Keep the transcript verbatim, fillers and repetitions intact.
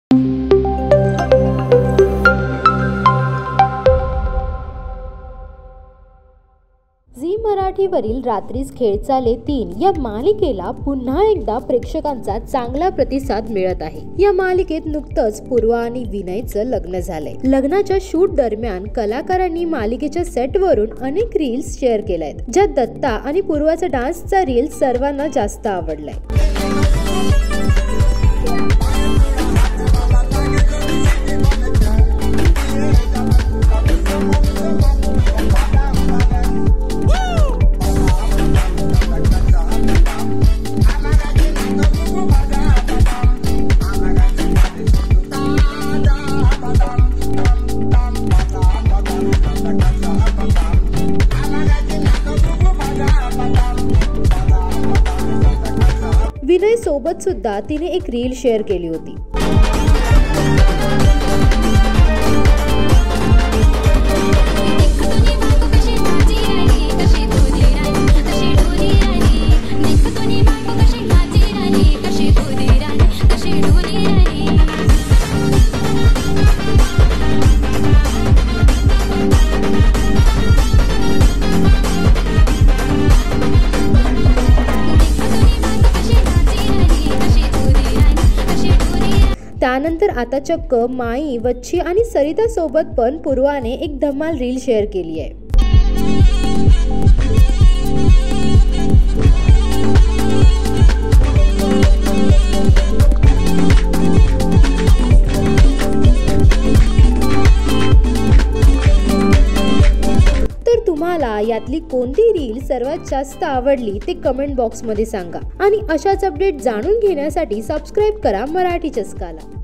Zee मराठीवरील रात्रीच खेळ चाले तीन या मालिकेला पुन्हा एकदा प्रेक्षकांचा चांगला प्रतिसाद मिळत आहे। या मालिकेत नुकतंच पूर्वा आणि विनयचं लग्न झालंय। लग्नाच्या शूट दरम्यान कलाकारांनी मालिकेच्या सेटवरून अनेक रील्स शेअर केल्यात, ज्यात दत्ता आणि पूर्वाचा डान्सचा रील सर्वांना जास्त आवडलाय। विनय सोबत सुद्धा तिने एक रील शेअर केली होती। त्यानंतर आता चक्क माई, वच्छी आणि सरिता सोबत पण पूर्वाने एक धमाल रील शेअर केली आहे। तर तुम्हाला यातली कोणती रील सर्वात जास्त आवडली ते कमेंट बॉक्स मध्ये सांगा आणि अशाच अपडेट जाणून घेण्यासाठी सबस्क्राइब करा मराठी चस्काला।